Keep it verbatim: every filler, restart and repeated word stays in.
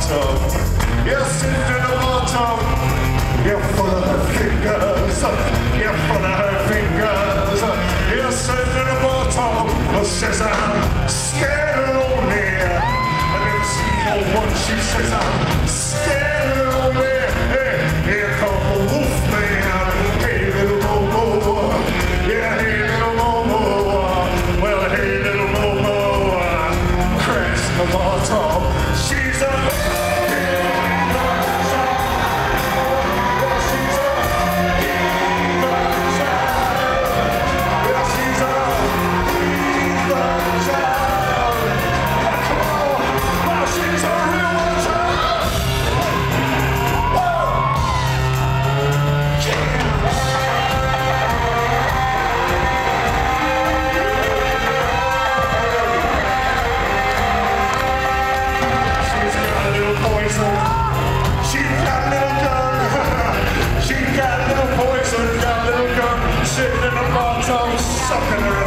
bottom. You're sitting in the bottom. You're full of her fingers. You're full of her fingers. You're sitting in the bottom. Says I'm scared and lonely. And then see one she says I'm scared and lonely. Hey, here comes the wolf man. Hey, little Momo. Yeah, hey, little Momo. Well, hey, little Momo. Crash the bottom. She's a sitting in the bottom, sucking her